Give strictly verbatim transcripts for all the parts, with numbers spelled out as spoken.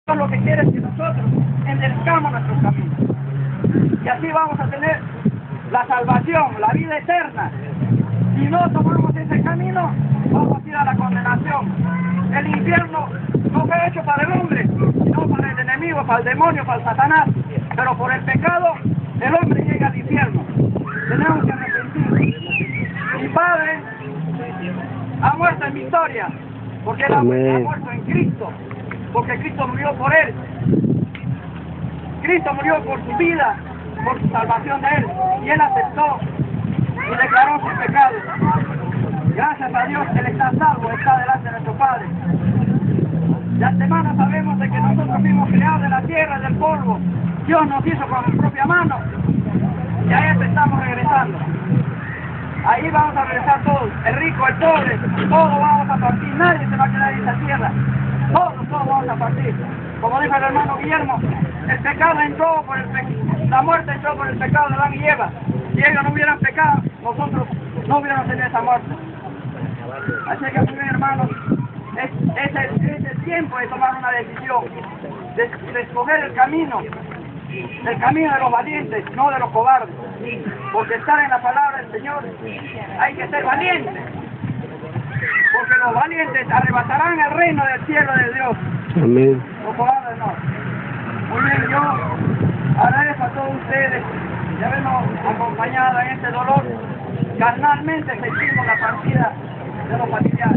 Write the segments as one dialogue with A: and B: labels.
A: Lo que quiere es que nosotros enderezcamos nuestros caminos. Y así vamos a tener la salvación, la vida eterna. Si no tomamos ese camino, vamos a ir a la condenación. El infierno no fue hecho para el hombre, sino para el enemigo, para el demonio, para el Satanás. Pero por el pecado, el hombre llega al infierno. Tenemos que arrepentir. Mi Padre ha muerto en mi historia, porque él ha, ha muerto en Cristo. Porque Cristo murió por él. Cristo murió por su vida, por su salvación de él. Y él aceptó y declaró su pecado. Gracias a Dios, él está salvo, está delante de nuestro Padre. De antemano sabemos de que nosotros fuimos creados de la tierra y del polvo. Dios nos hizo con su propia mano. Y a eso estamos regresando. Ahí vamos a regresar todos, el rico, el pobre, todos vamos a partir. Nadie se va a quedar en esta tierra. Todos, todos vamos a partir. Como dijo el hermano Guillermo, el pecado entró por el pe la muerte entró por el pecado de Adán y Eva. Si ellos no hubieran pecado, nosotros no hubiéramos tenido esa muerte. Así que, muy bien, hermanos, es, es, el, es el tiempo de tomar una decisión, de, de escoger el camino, el camino de los valientes, no de los cobardes. Porque estar en la palabra del Señor hay que ser valientes. Porque los valientes arrebatarán el reino del cielo de Dios.
B: Amén.
A: Los cobardes no. Muy bien, yo agradezco a todos ustedes de habernos acompañado en este dolor. Carnalmente sentimos la partida de los familiares.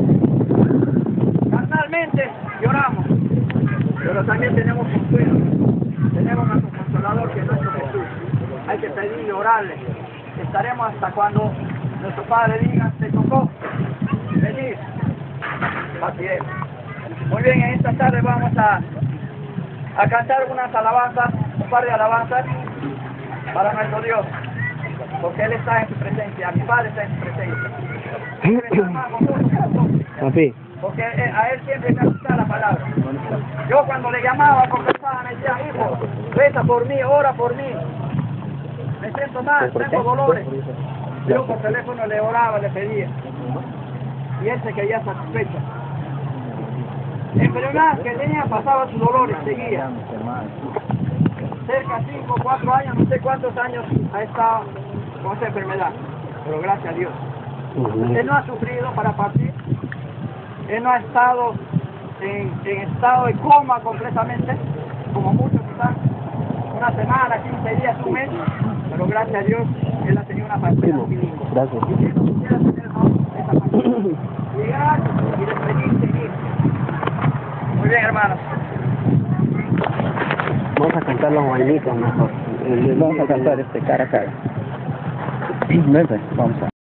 A: Carnalmente lloramos. Pero también tenemos consuelo. Tenemos a nuestro consolador, que es nuestro Jesús. Hay que pedirle, orarle. Estaremos hasta cuando nuestro Padre diga, te tocó venir. Así es. Muy bien, en esta tarde vamos a, a cantar unas alabanzas, un par de alabanzas para nuestro Dios, porque Él está en su presencia, mi Padre está en su presencia.
B: Papi.
A: Porque a Él siempre me gusta la palabra. Yo cuando le llamaba, conversaba, me decía, hijo, reza por mí, ora por mí. Me siento mal, tengo dolores. Yo por teléfono le oraba, le pedía. Y él se quedía satisfecho. Enfermedad que tenía, pasaba sus dolores, seguía. Cerca de cinco, cuatro años, no sé cuántos años ha estado con esa enfermedad. Pero gracias a Dios. Él no ha sufrido para partir. Él no ha estado en, en estado de coma completamente, como muchos están. Una semana, quince días, un mes. Pero gracias a Dios, Él ha tenido una partida bilingüe.
B: Gracias.
A: Y si no quisiera tener esa partida, llegar y despedirse y ir. Muy bien, hermanos.
B: Vamos a cantar los bailitos mejor. Vamos a cantar este cara a cara. Vamos a